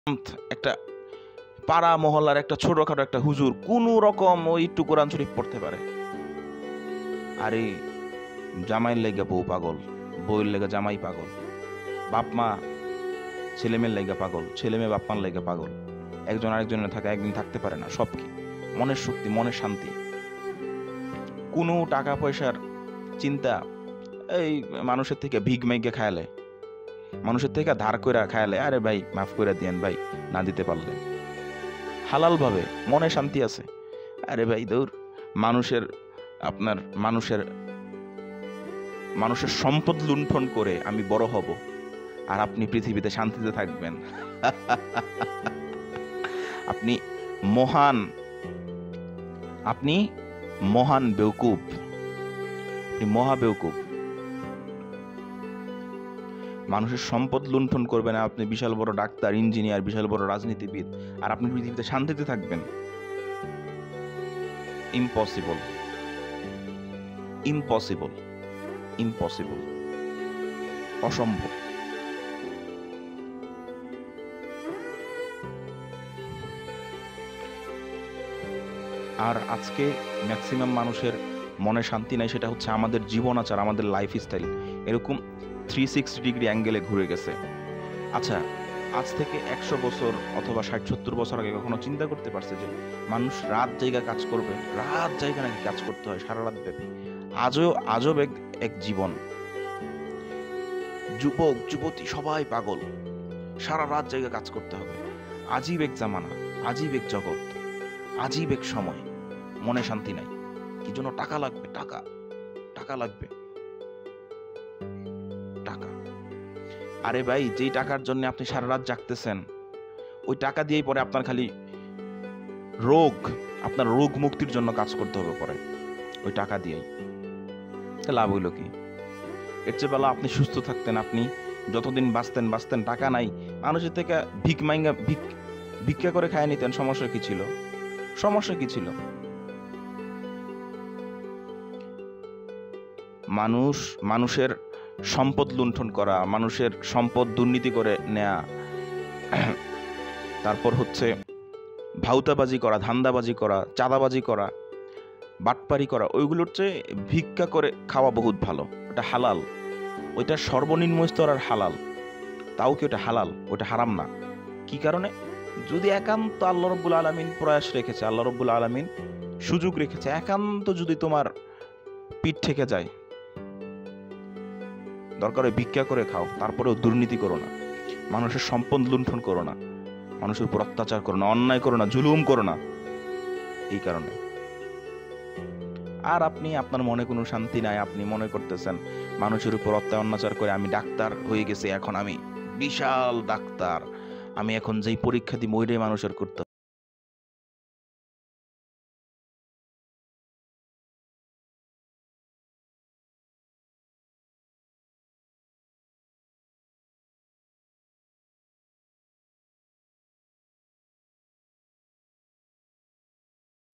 একটা পাড়া মহল্লার একটা ছোটখাটো একটা হুজুর কোনো রকম ওই একটু কোরআন শরীফ পড়তে পারে, আরে জামাইয়ের লেগে বউ পাগল, বউয়ের লেগে জামাই পাগল, বাপ মা ছেলে মেয়ের লেগে পাগল, ছেলে মেয়ে বাপ মার লেগে পাগল, একজন আরেকজনের থাকে একদিন থাকতে পারে না। সব কি মনের শক্তি, মনের শান্তি, কোনো টাকা পয়সার চিন্তা, এই মানুষের থেকে ভিগ মাইগে খায়ালে, মানুষের থেকে ধার কইরা খায়ালে, আরে ভাই মাফ করে দিয়েন ভাই না দিতে পারলে, হালাল ভাবে মনে শান্তি আছে। আরে ভাই দৌড় মানুষের আপনার মানুষের সম্পদ লুণ্ঠন করে আমি বড় হব আর আপনি পৃথিবীতে শান্তিতে থাকবেন। আপনি মহান বেউকুফ, আপনি মহা বেউকুফ। মানুষের সম্পদ লুণ্ঠন করবেন, আপনি বিশাল বড় ডাক্তার, ইঞ্জিনিয়ার, বিশাল বড় রাজনীতিবিদ, আর আপনি পৃথিবীতে শান্তিতে থাকবেন। ইম্পসিবল, ইম্পসিবল, ইম্পসিবল, অসম্ভব। আর আজকে ম্যাক্সিমাম মানুষের মনে শান্তি নাই, সেটা হচ্ছে আমাদের জীবন আচার, আমাদের লাইফ স্টাইল এরকম 360 ডিগ্রি অ্যাঙ্গেলে ঘুরে গেছে। আচ্ছা, আজ থেকে 100 বছর অথবা 60-70 বছর আগে কখনো চিন্তা করতে পারছে যে মানুষ রাত জায়গা কাজ করবে? রাত জায়গা নাকি কাজ করতে হয় সারা রাত ব্যাপী। আজব এক জীবন। যুবক যুবতী সবাই পাগল, সারা রাত জায়গা কাজ করতে হবে। আজীব এক জামানা, আজীব এক জগৎ, আজীব এক সময়, মনে শান্তি নাই। কি জন্য? টাকা লাগবে, টাকা, টাকা লাগবে, টাকা। আরে ভাই, যেই টাকার জন্য আপনি সারা রাত জাগতেছেন, ওই টাকা দিয়েই পরে আপনার খালি আপনার রোগ মুক্তির জন্য কাজ করতে হবে পরে ওই টাকা দিয়েই। লাভ হইল কি? এর চেয়ে বেলা আপনি সুস্থ থাকতেন, আপনি যতদিন বাঁচতেন, টাকা নাই, মানুষের থেকে ভিক্ষা করে খায় নিতেন। সমস্যা কি ছিল? সমস্যা কি ছিল? মানুষের সম্পদ লুণ্ঠন করা, মানুষের সম্পদ দুর্নীতি করে নেয়া, তারপর হচ্ছে ভাউতাবাজি করা, ধান্দাবাজি করা, চাঁদাবাজি করা, বাটপারি করা, ওইগুলোর চেয়ে ভিক্ষা করে খাওয়া বহুত ভালো। ওটা হালাল, ওইটা সর্বনিম্ন স্তর আর হালাল। তাও কি ওটা হালাল? ওটা হারাম না। কি কারণে? যদি একান্ত আল্লাহ রাব্বুল আলামিন প্রয়াস রেখেছে, আল্লাহ রাব্বুল আলামিন সুযোগ রেখেছে, একান্ত যদি তোমার পিঠ থেকে যায়, দরকার হয় ভিক্ষা করে খাও, তারপরেও দুর্নীতি করো না, মানুষের সম্পদ লুণ্ঠন করো না, মানুষের উপর অত্যাচার করো না, অন্যায় করো না, জুলুম করো না। এই কারণে। আর আপনার মনে কোনো শান্তি নাই, আপনি মনে করতেছেন মানুষের উপর অত্যাচার করে আমি ডাক্তার হয়ে গেছি, এখন আমি বিশাল ডাক্তার, আমি এখন যেই পরীক্ষা দিই ওইটাই মানুষের করতে